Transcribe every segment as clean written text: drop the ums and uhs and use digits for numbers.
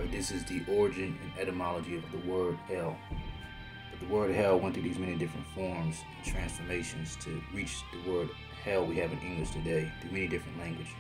Alright, this is the origin and etymology of the word hell. But the word hell went through these many different forms and transformations to reach the word hell we have in English today through many different languages.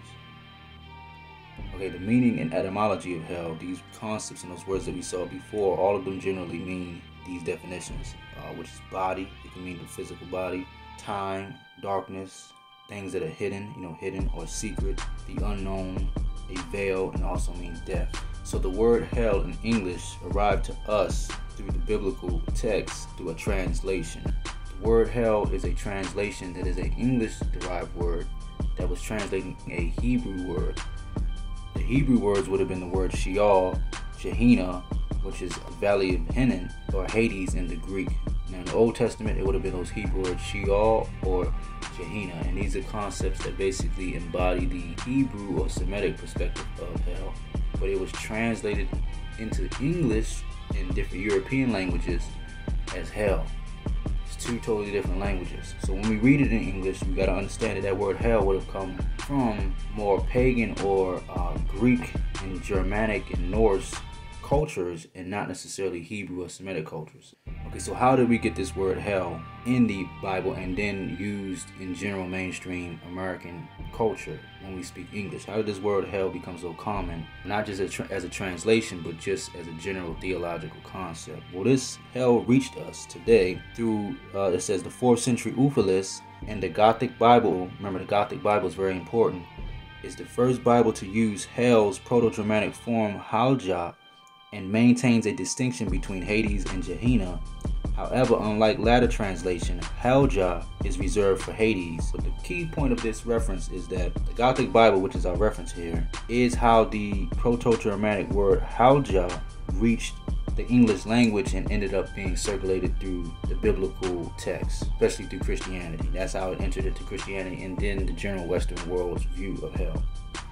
Okay, the meaning and etymology of hell, these concepts and those words that we saw before, all of them generally mean these definitions, which is body. It can mean the physical body, time, darkness, things that are hidden, hidden or secret, the unknown, a veil, and also means death. So the word hell in English arrived to us through the biblical text through a translation. The word hell is a translation that is an English-derived word that was translating a Hebrew word. The Hebrew words would have been the word Sheol, Gehenna, which is the valley of Hinnom, or Hades in the Greek. Now in the Old Testament, it would have been those Hebrew words Sheol or Gehenna, and these are concepts that basically embody the Hebrew or Semitic perspective of hell, but it was translated into English in different European languages as hell. It's two totally different languages. So when we read it in English, we got to understand that that word hell would have come from more pagan or Greek and Germanic and Norse cultures and not necessarily Hebrew or Semitic cultures. Okay, so how did we get this word hell in the Bible and then used in general mainstream American culture when we speak English? How did this word hell become so common, not just as a translation, but just as a general theological concept? Well, this hell reached us today through, it says, the 4th century Ulfilas and the Gothic Bible. Remember, the Gothic Bible is very important. It's the first Bible to use hell's Proto-Germanic form Halja and maintains a distinction between Hades and Gehenna. However, unlike latter translation, Halja is reserved for Hades. But the key point of this reference is that the Gothic Bible, which is our reference here, is how the Proto-Germanic word Halja reached the English language and ended up being circulated through the biblical text, especially through Christianity. That's how it entered into Christianity and then the general Western world's view of hell.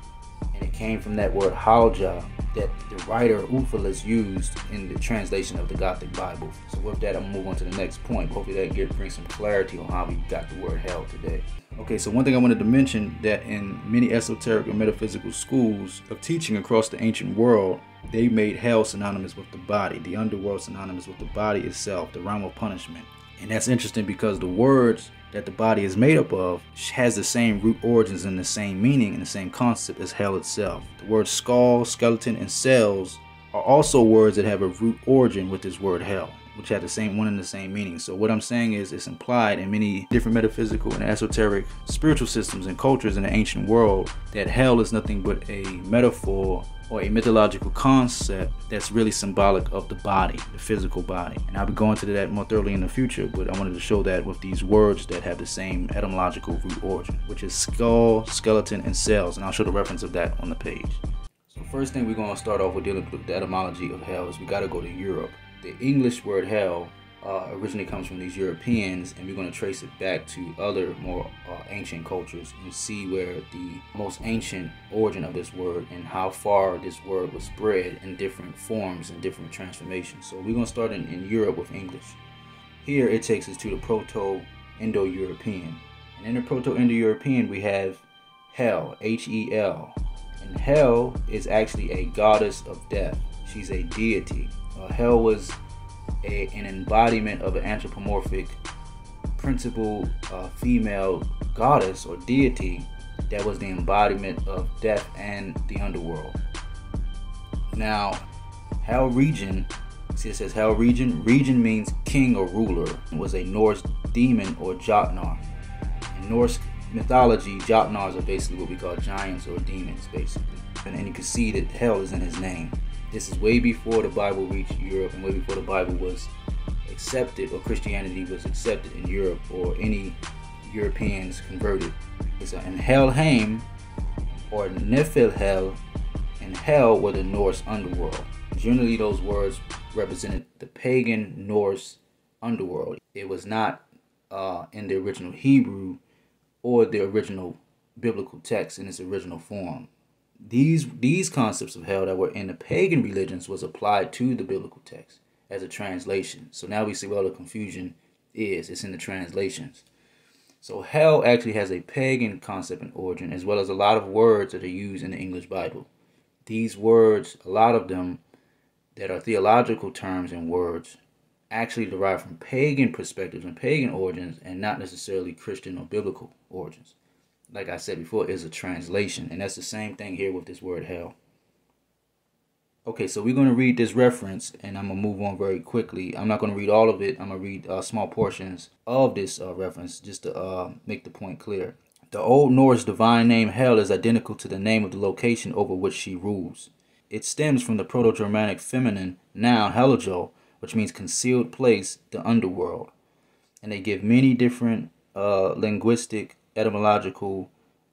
And it came from that word Halja that the writer Ulfilas used in the translation of the Gothic Bible. So with that, I'm gonna move on to the next point. Hopefully that brings some clarity on how we got the word hell today. Okay, so one thing I wanted to mention, that in many esoteric and metaphysical schools of teaching across the ancient world, they made hell synonymous with the body, the underworld synonymous with the body itself, the realm of punishment. And that's interesting because the words that the body is made up of has the same root origins and the same meaning and the same concept as hell itself. The words skull, skeleton, and cells are also words that have a root origin with this word hell, which have the same one and the same meaning. So what I'm saying is it's implied in many different metaphysical and esoteric spiritual systems and cultures in the ancient world that hell is nothing but a metaphor or a mythological concept that's really symbolic of the body, the physical body. And I'll be going to that more thoroughly in the future, but I wanted to show that with these words that have the same etymological root origin, which is skull, skeleton, and cells. And I'll show the reference of that on the page. So first thing we're going to start off with dealing with the etymology of hell is we got to go to Europe. The English word hell originally comes from these Europeans, and we're going to trace it back to other more ancient cultures and see where the most ancient origin of this word and how far this word was spread in different forms and different transformations. So we're going to start in Europe with English. Here it takes us to the Proto-Indo-European. And in the Proto-Indo-European we have Hel, H-E-L. And Hel is actually a goddess of death. She's a deity. Hel was an embodiment of an anthropomorphic principal female goddess or deity that was the embodiment of death and the underworld. Now, Hel region, see it says Hel region. Region means king or ruler. It was a Norse demon or Jotnar. In Norse mythology, Jotnars are basically what we call giants or demons, basically. And you can see that Hel is in his name. This is way before the Bible reached Europe and way before the Bible was accepted or Christianity was accepted in Europe or any Europeans converted. And Helheim or Niflhel and Hel were the Norse underworld. Generally those words represented the pagan Norse underworld. It was not in the original Hebrew or the original biblical text in its original form. These concepts of hell that were in the pagan religions was applied to the biblical text as a translation. So now we see where all the confusion is. It's in the translations. So hell actually has a pagan concept and origin, as well as a lot of words that are used in the English Bible. These words, a lot of them that are theological terms and words actually derived from pagan perspectives and pagan origins and not necessarily Christian or biblical origins. Like I said before, is a translation, and that's the same thing here with this word hell. Okay, so we're going to read this reference, and I'm going to move on very quickly. I'm not going to read all of it. I'm going to read small portions of this reference just to make the point clear. The Old Norse divine name Hel is identical to the name of the location over which she rules. It stems from the Proto-Germanic feminine noun Heljo, which means concealed place, the underworld. And they give many different linguistic, etymological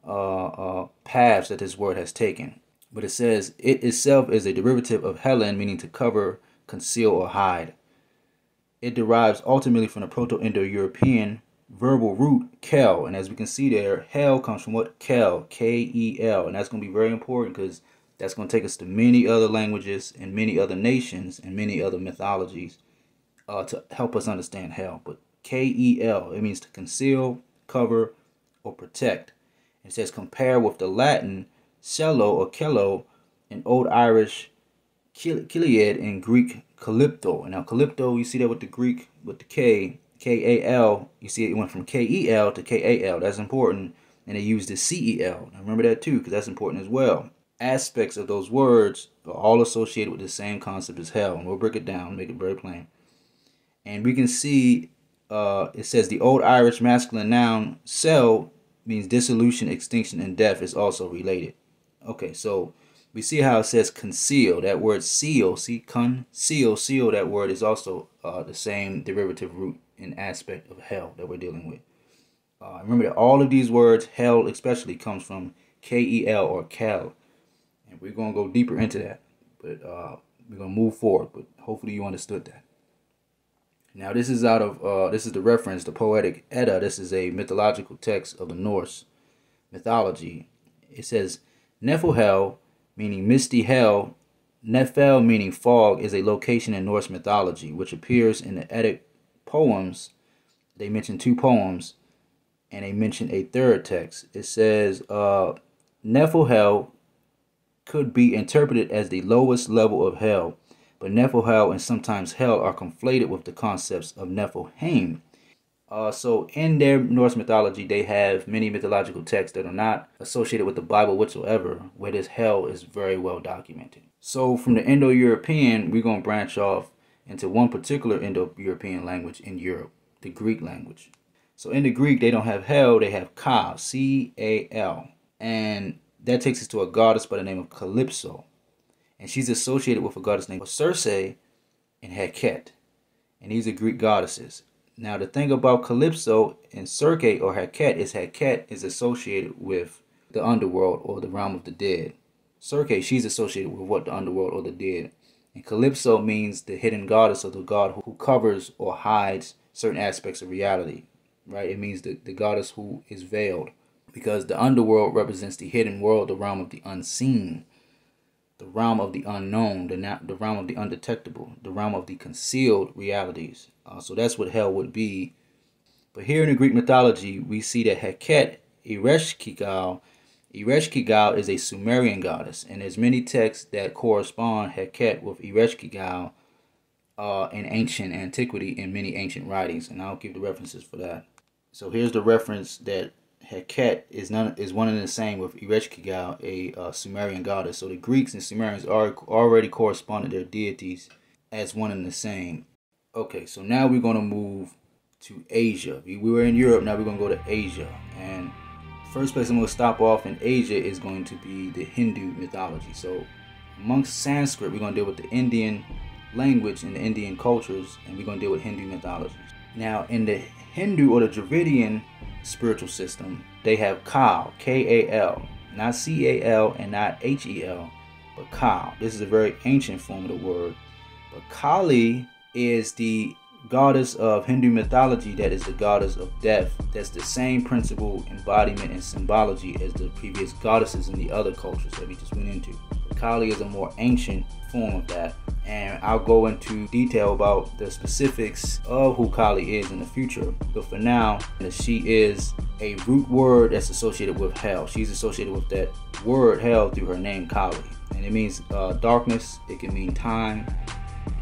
paths that this word has taken. But it says it itself is a derivative of Helen, meaning to cover, conceal, or hide. It derives ultimately from the Proto-Indo-European verbal root kel, and as we can see there, hell comes from what? Kel, K-E-L, and that's going to be very important because that's going to take us to many other languages and many other nations and many other mythologies to help us understand hell. But K-E-L, it means to conceal, cover, or protect. It says compare with the Latin cello or kello, in Old Irish Kiliad, and Greek calypto. And now calypto, you see that with the Greek, with the K, K-A-L, you see it went from K-E-L to K-A-L. That's important. And they used the C-E-L. Now remember that too, because that's important as well. Aspects of those words are all associated with the same concept as hell. And we'll break it down, make it very plain. And we can see it says the Old Irish masculine noun cell means dissolution, extinction, and death is also related. Okay, so we see how it says conceal. That word seal, see, conceal, seal, that word is also the same derivative root and aspect of hell that we're dealing with. Remember that all of these words, hell especially, comes from K-E-L or kel. And we're going to go deeper into that. But we're going to move forward. But hopefully you understood that. Now this is out of, this is the reference, the Poetic Edda. This is a mythological text of the Norse mythology. It says, Niflhel, meaning misty hell, Nephel, meaning fog, is a location in Norse mythology, which appears in the Eddic poems. They mention 2 poems, and they mention a third text. It says, Niflhel could be interpreted as the lowest level of hell, but Niflhel and sometimes hell are conflated with the concepts of Niflheim. So in their Norse mythology, they have many mythological texts that are not associated with the Bible whatsoever, where this hell is very well documented. So from the Indo-European, we're going to branch off into one particular Indo-European language in Europe, the Greek language. So in the Greek, they don't have hell, they have Ka, C-A-L. And that takes us to a goddess by the name of Calypso. And she's associated with a goddess named Circe and Heket. And these are Greek goddesses. Now the thing about Calypso and Circe or Heket is associated with the underworld or the realm of the dead. Circe, she's associated with what? The underworld or the dead. And Calypso means the hidden goddess, or the god who covers or hides certain aspects of reality. Right? It means the goddess who is veiled. Because the underworld represents the hidden world, the realm of the unseen, the realm of the unknown, the realm of the undetectable, the realm of the concealed realities. So that's what hell would be. But here in the Greek mythology, we see that Heket, Ereshkigal is a Sumerian goddess. And there's many texts that correspond Heket with Ereshkigal in ancient antiquity in many ancient writings. And I'll give the references for that. So here's the reference that Heket is one and the same with Ereshkigal, a Sumerian goddess. So the Greeks and Sumerians already corresponded their deities as one and the same. Okay, so now we're going to move to Asia. We were in Europe, now we're going to go to Asia. And first place I'm going to stop off in Asia is going to be the Hindu mythology. So amongst Sanskrit, we're going to deal with the Indian language and the Indian cultures, and we're going to deal with Hindu mythology. Now in the Hindu or the Dravidian spiritual system, they have Kal, K-A-L, not C-A-L and not H-E-L, but Kal. This is a very ancient form of the word. But Kali is the goddess of Hindu mythology that is the goddess of death. That's the same principle, embodiment, and symbology as the previous goddesses in the other cultures that we just went into. But Kali is a more ancient form of that, and I'll go into detail about the specifics of who Kali is in the future. But for now, she is a root word that's associated with hell. She's associated with that word hell through her name Kali, and it means darkness. It can mean time,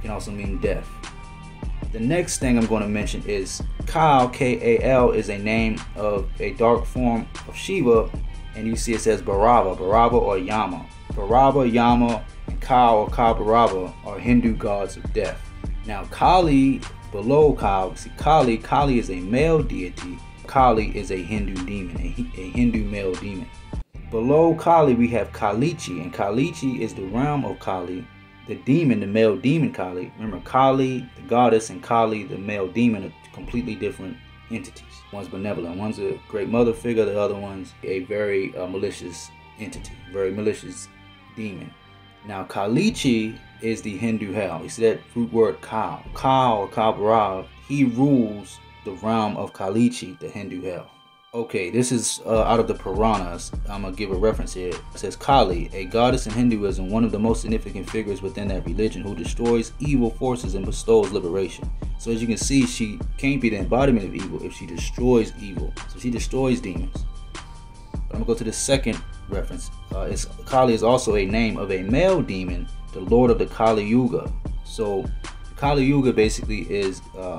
can also mean death. The next thing I'm going to mention is Kal, K-A-L, is a name of a dark form of Shiva, and you see it says Bhairava or Yama. Bhairava, Yama, and Kal or Kal Bhairava are Hindu gods of death. Now Kali, below Kal, see Kali is a male deity. Kali is a Hindu demon, a Hindu male demon. Below Kali we have Kalichi, and Kalichi is the realm of Kali, the demon, the male demon Kali. Remember, Kali, the goddess, and Kali, the male demon, are completely different entities. One's benevolent, one's a great mother figure, the other one's a very malicious entity, very malicious demon. Now Kalichi is the Hindu hell. You see that root word Kal, or Kal Bhairava, he rules the realm of Kalichi, the Hindu hell. Okay, this is out of the Puranas. I'm going to give a reference here. It says Kali, a goddess in Hinduism, one of the most significant figures within that religion, who destroys evil forces and bestows liberation. So as you can see, she can't be the embodiment of evil if she destroys evil. So she destroys demons. But I'm going to go to the second reference. Kali is also a name of a male demon, the lord of the Kali Yuga. So Kali Yuga basically is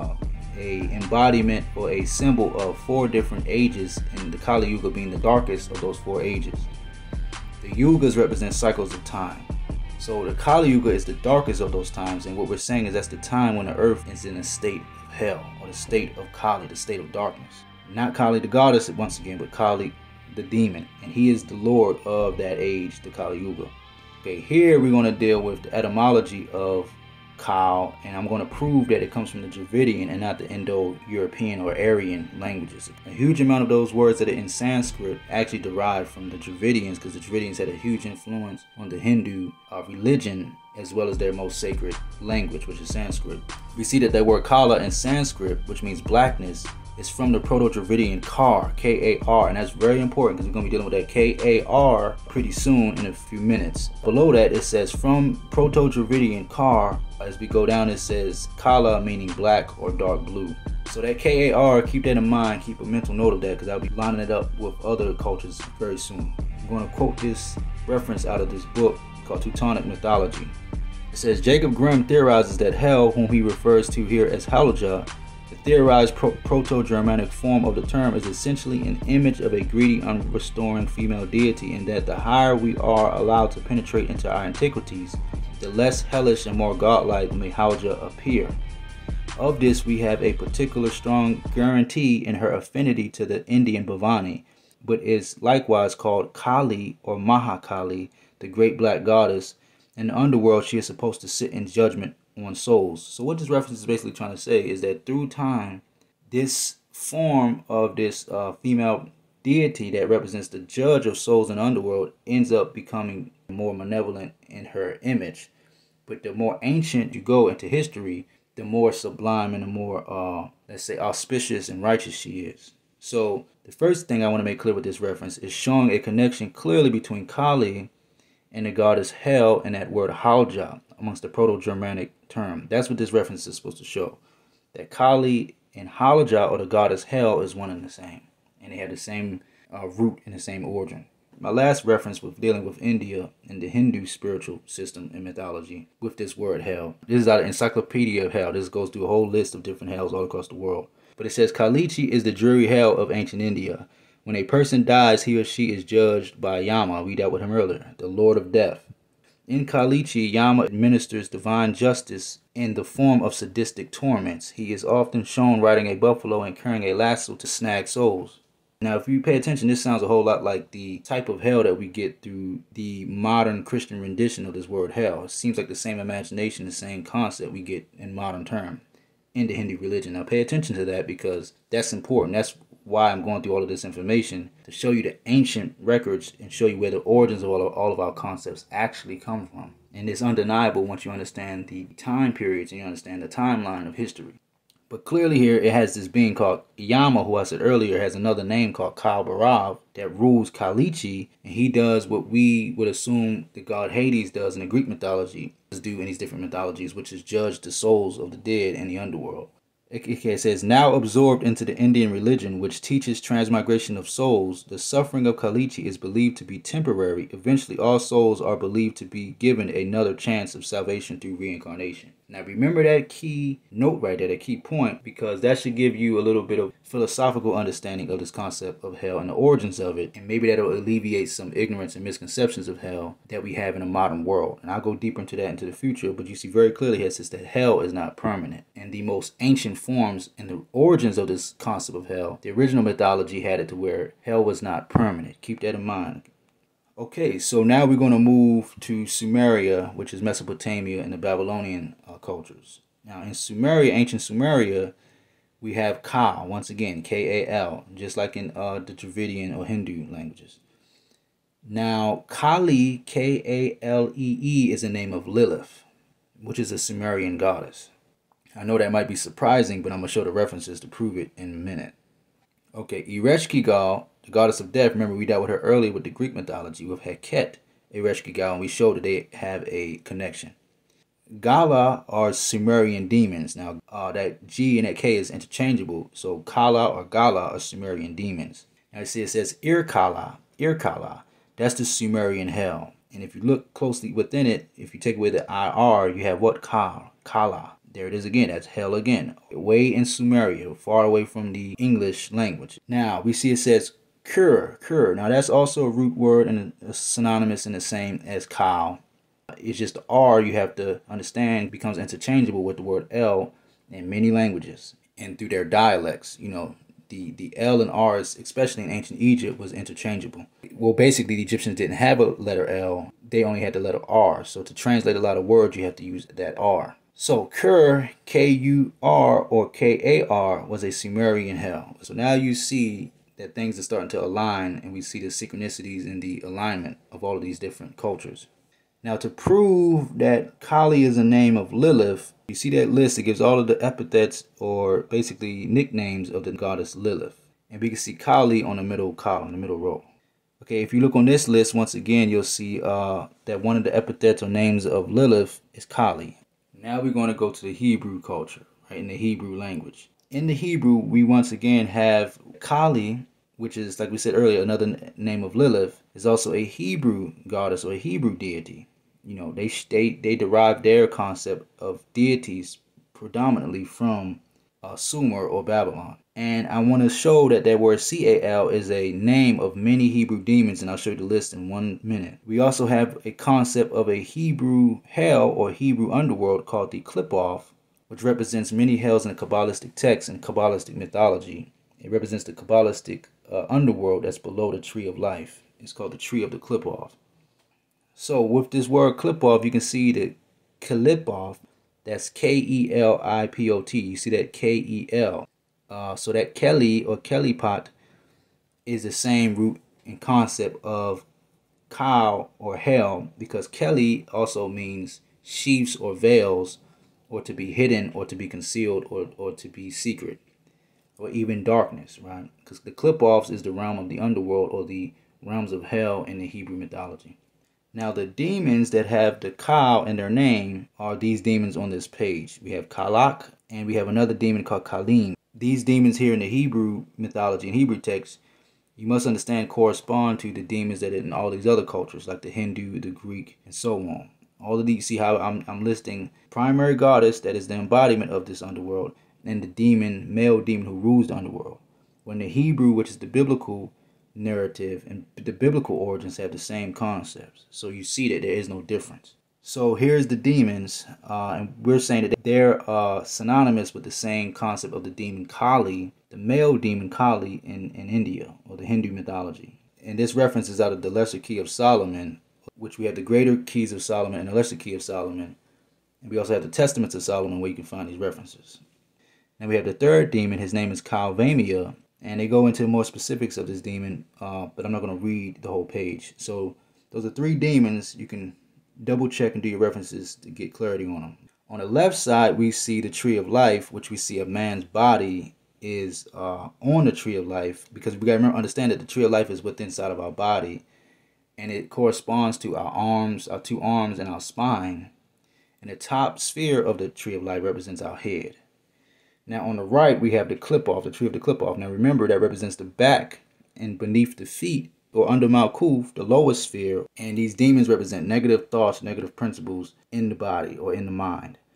a embodiment or a symbol of 4 different ages, and the Kali Yuga being the darkest of those 4 ages. The Yugas represent cycles of time. So the Kali Yuga is the darkest of those times, and what we're saying is that's the time when the earth is in a state of hell, or the state of Kali, the state of darkness. Not Kali the goddess once again, but Kali the demon, and he is the lord of that age, the Kali Yuga. Okay, here we're going to deal with the etymology of Kal, and I'm going to prove that it comes from the Dravidian and not the Indo-European or Aryan languages. A huge amount of those words that are in Sanskrit actually derive from the Dravidians, because the Dravidians had a huge influence on the Hindu religion as well as their most sacred language, which is Sanskrit. We see that word Kala in Sanskrit, which means blackness, is from the Proto-Dravidian Kar, K-A-R, and that's very important because we're going to be dealing with that K-A-R pretty soon in a few minutes. Below that it says from Proto-Dravidian Kar. As we go down it says Kala, meaning black or dark blue. So that K-A-R, keep that in mind, keep a mental note of that, because I'll be lining it up with other cultures very soon. I'm going to quote this reference out of this book called Teutonic Mythology. It says, Jacob Grimm theorizes that hell, whom he refers to here as Halja, the theorized Proto-Germanic form of the term, is essentially an image of a greedy, unrestoring female deity, and that the higher we are allowed to penetrate into our antiquities, the less hellish and more godlike may Halja appear. Of this we have a particular strong guarantee in her affinity to the Indian Bhavani, but is likewise called Kali or Mahakali, the great black goddess. In the underworld she is supposed to sit in judgment on souls. So what this reference is basically trying to say is that through time, this form of this female deity that represents the judge of souls in the underworld ends up becoming more malevolent in her image. But the more ancient you go into history, the more sublime and the more, let's say, auspicious and righteous she is. So the first thing I want to make clear with this reference is showing a connection clearly between Kali and the goddess Hel and that word Halja amongst the Proto-Germanic term. That's what this reference is supposed to show. That Kali and Halja, or the goddess Hel, is one and the same. And they have the same root and the same origin. My last reference was dealing with India and the Hindu spiritual system and mythology with this word hell. This is out of Encyclopedia of Hell. This goes through a whole list of different hells all across the world. But it says Kalichi is the dreary hell of ancient India. When a person dies, he or she is judged by Yama. We dealt with him earlier, the Lord of Death. In Kalichi, Yama administers divine justice in the form of sadistic torments. He is often shown riding a buffalo and carrying a lasso to snag souls. Now, if you pay attention, this sounds a whole lot like the type of hell that we get through the modern Christian rendition of this word hell. It seems like the same imagination, the same concept we get in modern term in the Hindu religion. Now, pay attention to that because that's important. That's why I'm going through all of this information, to show you the ancient records and show you where the origins of all of our concepts actually come from. And it's undeniable once you understand the time periods and you understand the timeline of history. But clearly here it has this being called Yama, who I said earlier has another name called Kal Bhairava, that rules Kalichi, and he does what we would assume the god Hades does in the Greek mythology, do in these different mythologies, which is judge the souls of the dead in the underworld. It says, now absorbed into the Indian religion, which teaches transmigration of souls, the suffering of Kalichi is believed to be temporary. Eventually, all souls are believed to be given another chance of salvation through reincarnation. Now remember that key note right there, that key point, because that should give you a little bit of philosophical understanding of this concept of hell and the origins of it, and maybe that'll alleviate some ignorance and misconceptions of hell that we have in a modern world. And I'll go deeper into that into the future, but you see very clearly here it says that hell is not permanent. And the most ancient forms and the origins of this concept of hell, the original mythology had it to where hell was not permanent. Keep that in mind. Okay, so now we're going to move to Sumeria, which is Mesopotamia and the Babylonian cultures. Now in Sumeria, ancient Sumeria, we have Kal, once again, K-A-L, just like in the Dravidian or Hindu languages. Now Kali, K-A-L-E-E, is the name of Lilith, which is a Sumerian goddess. I know that might be surprising, but I'm going to show the references to prove it in a minute. Okay, Ereshkigal, the goddess of death. Remember, we dealt with her earlier with the Greek mythology with Heket, Ereshkigal, and we showed that they have a connection. Gala are Sumerian demons. Now, that G and that K is interchangeable, so Kala or Gala are Sumerian demons. Now, you see it says Irkala, Irkala. That's the Sumerian hell. And if you look closely within it, if you take away the IR, you have what? Kala. There it is again. That's hell again. Way in Sumeria, far away from the English language. Now, we see it says Kur. Now, that's also a root word and a synonymous and the same as Kal. It's just the R you have to understand becomes interchangeable with the word L in many languages and through their dialects. You know, the L and R's, especially in ancient Egypt, was interchangeable. Well, basically, the Egyptians didn't have a letter L. They only had the letter R. So to translate a lot of words, you have to use that R. So Kur, K-U-R or K-A-R, was a Sumerian hell. So now you see that things are starting to align, and we see the synchronicities in the alignment of all of these different cultures. Now, to prove that Kali is a name of Lilith, you see that list. It gives all of the epithets or basically nicknames of the goddess Lilith. And we can see Kali on the middle column, the middle row. Okay, if you look on this list, once again, you'll see that one of the epithets or names of Lilith is Kali. Now we're going to go to the Hebrew culture, right, in the Hebrew language. In the Hebrew, we once again have Kali, which is, like we said earlier, another name of Lilith, is also a Hebrew goddess or a Hebrew deity. You know, they derive their concept of deities predominantly from Sumer or Babylon. And I want to show that that word C-A-L is a name of many Hebrew demons, and I'll show you the list in 1 minute. We also have a concept of a Hebrew hell or Hebrew underworld called the Qliphoth, which represents many hells in the Kabbalistic texts and Kabbalistic mythology. It represents the Kabbalistic underworld that's below the tree of life. It's called the tree of the Qliphoth. So with this word Qliphoth, you can see that Qliphoth, that's K-E-L-I-P-O-T. You see that K-E-L. So that Kelly or Kelipot is the same root and concept of Kal or hell, because Kelly also means sheaths or veils, or to be hidden or to be concealed or to be secret, or even darkness, right? Because the Qliphoths is the realm of the underworld or the realms of hell in the Hebrew mythology. Now the demons that have the Kal in their name are these demons on this page. We have Kalak and we have another demon called Kalim. These demons here in the Hebrew mythology and Hebrew text, you must understand, correspond to the demons that are in all these other cultures, like the Hindu, the Greek, and so on. All of these, see how I'm listing primary goddess that is the embodiment of this underworld, and the demon, male demon who rules the underworld. When the Hebrew, which is the biblical narrative and the biblical origins, have the same concepts. So you see that there is no difference. So here's the demons, and we're saying that they're synonymous with the same concept of the demon Kali, the male demon Kali in India, or the Hindu mythology. And this reference is out of the Lesser Key of Solomon, which we have the Greater Keys of Solomon and the Lesser Key of Solomon. And we also have the Testaments of Solomon, where you can find these references. Now we have the third demon. His name is Kalvamia, and they go into more specifics of this demon, but I'm not going to read the whole page. So those are three demons. You can double check and do your references to get clarity on them. On the left side, we see the tree of life, which we see a man's body is on the tree of life, because we got to remember, understand that the tree of life is within inside of our body, and it corresponds to our arms, our two arms, and our spine. And the top sphere of the tree of life represents our head. Now on the right, we have the Qliphoth, the tree of the Qliphoth. Now remember, that represents the back, and beneath the feet, or under Malkuth, the lowest sphere. And these demons represent negative thoughts, negative principles in the body or in the mind.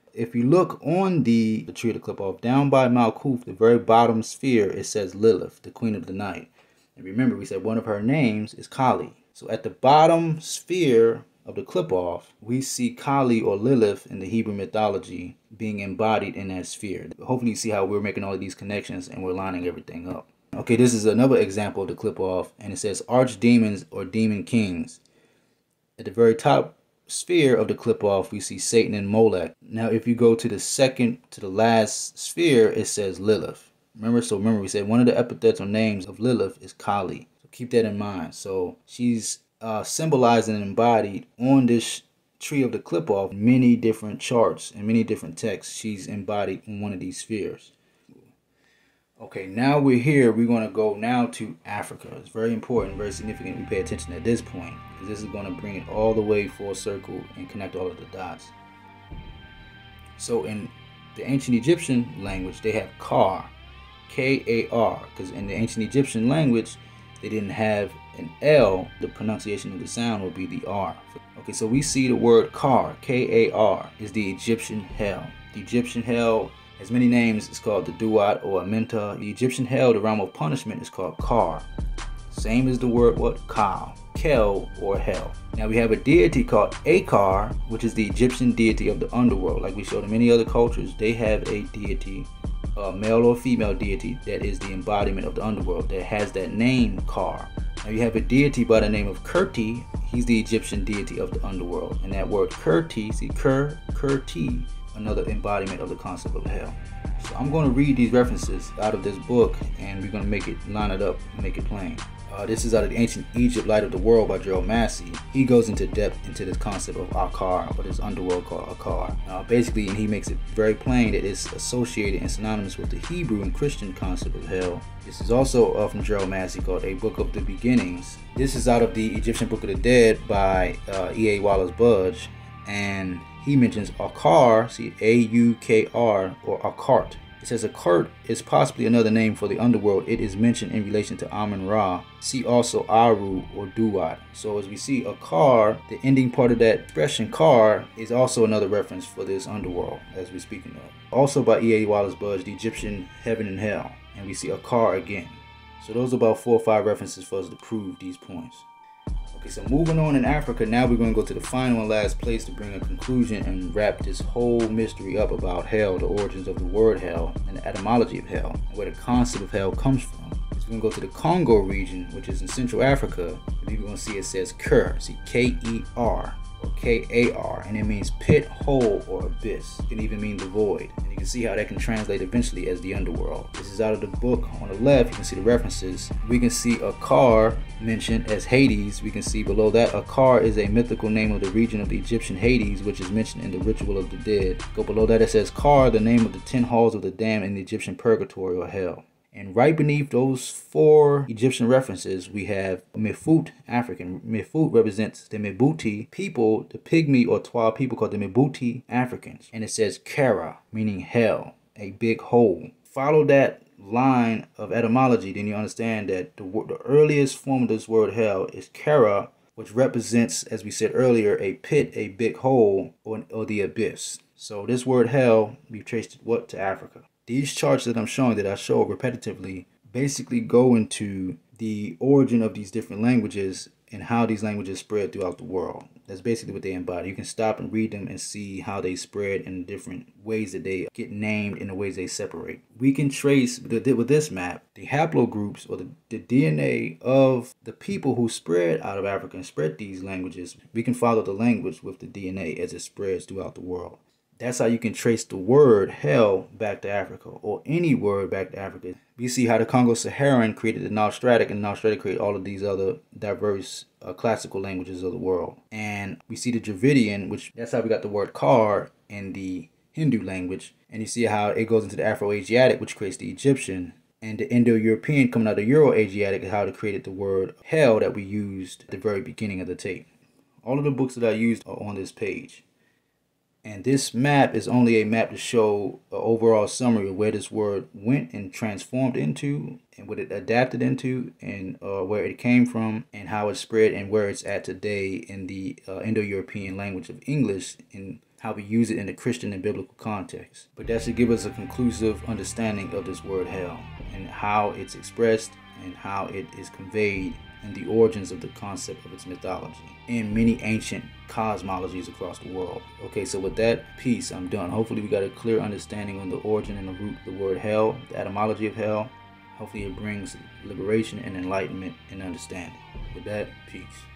If you look on the tree of the clip-off, down by Malkuth, the very bottom sphere, it says Lilith, the queen of the night. And remember, we said one of her names is Kali. So at the bottom sphere of the clip-off, we see Kali or Lilith in the Hebrew mythology being embodied in that sphere. Hopefully you see how we're making all of these connections and we're lining everything up. Okay, this is another example of the clip-off, and it says archdemons or demon kings. At the very top sphere of the clip-off, we see Satan and Molech. Now, if you go to the second to the last sphere, it says Lilith. Remember we said one of the epithets or names of Lilith is Kali. So keep that in mind. So she's symbolized and embodied on this tree of the clip-off, many different charts and many different texts. She's embodied in one of these spheres. Okay, now we're here. We're going to go now to Africa. It's very important, very significant we pay attention at this point, because this is going to bring it all the way full circle and connect all of the dots. So in the ancient Egyptian language, they have Kar, K-A-R, because in the ancient Egyptian language, they didn't have an L. The pronunciation of the sound would be the R. Okay, so we see the word Kar, K-A-R, is the Egyptian hell. The Egyptian hell has many names. It's called the Duat or Amenta. The Egyptian hell, the realm of punishment, is called Kar. Same as the word what? Ka, Kel, or hell. Now we have a deity called Akar, which is the Egyptian deity of the underworld. Like we showed in many other cultures, they have a deity, a male or female deity, that is the embodiment of the underworld, that has that name Kar. Now you have a deity by the name of Kurti. He's the Egyptian deity of the underworld. And that word Kurti, see Kurti, another embodiment of the concept of hell. So I'm going to read these references out of this book, and we're going to make it line it up, make it plain. This is out of the Ancient Egypt, Light of the World by Gerald Massey. He goes into depth into this concept of Akar, or this underworld called Akar. Basically, and he makes it very plain that it's associated and synonymous with the Hebrew and Christian concept of hell. This is also from Gerald Massey, called A Book of the Beginnings. This is out of the Egyptian Book of the Dead by E.A. Wallace Budge, and he mentions Akar, see A-U-K-R, or Akart. It says Akart is possibly another name for the underworld. It is mentioned in relation to Amun-Ra. See also Aru or Duat. So as we see, Akar, the ending part of that expression Kar, is also another reference for this underworld as we're speaking of. Also by E.A. Wallace Budge, the Egyptian heaven and hell. And we see Akar again. So those are about 4 or 5 references for us to prove these points. Okay, so moving on in Africa, now we're going to go to the final and last place to bring a conclusion and wrap this whole mystery up about hell, the origins of the word hell, and the etymology of hell, and where the concept of hell comes from. So we're going to go to the Congo region, which is in Central Africa, and you're going to see it says Ker, see K-E-R, or K-A-R, and it means pit, hole, or abyss. It can even mean the void, and you can see how that can translate eventually as the underworld. This is out of the book. On the left, you can see the references. We can see Akar mentioned as Hades. We can see below that Akar is a mythical name of the region of the Egyptian Hades, which is mentioned in the Ritual of the Dead. Go below that, it says Kar, the name of the 10 halls of the damned in the Egyptian purgatory or hell. And right beneath those 4 Egyptian references, we have Mefut, African. Mefut represents the Mebuti people, the Pygmy or Twa people called the Mebuti Africans. And it says Kara, meaning hell, a big hole. Follow that line of etymology, then you understand that the earliest form of this word hell is Kara, which represents, as we said earlier, a pit, a big hole, or the abyss. So this word hell, we've traced it what? To Africa. These charts that I'm showing, that I show repetitively, basically go into the origin of these different languages and how these languages spread throughout the world. That's basically what they embody. You can stop and read them and see how they spread in different ways that they get named and the ways they separate. We can trace, with this map, the haplogroups or the DNA of the people who spread out of Africa and spread these languages. We can follow the language with the DNA as it spreads throughout the world. That's how you can trace the word hell back to Africa, or any word back to Africa. You see how the Congo-Saharan created the Nostratic, and Nostratic created all of these other diverse classical languages of the world. And we see the Dravidian, which that's how we got the word Kar in the Hindu language. And you see how it goes into the Afro-Asiatic, which creates the Egyptian. And the Indo-European coming out of Euro-Asiatic is how it created the word hell that we used at the very beginning of the tape. All of the books that I used are on this page. And this map is only a map to show an overall summary of where this word went and transformed into, and what it adapted into, and where it came from, and how it spread, and where it's at today in the Indo-European language of English, and how we use it in the Christian and biblical context. But that should give us a conclusive understanding of this word hell, and how it's expressed, and how it is conveyed, and the origins of the concept of its mythology in many ancient cosmologies across the world. Okay, so with that piece, I'm done. Hopefully we got a clear understanding on the origin and the root of the word hell, the etymology of hell. Hopefully it brings liberation and enlightenment and understanding. With that, peace.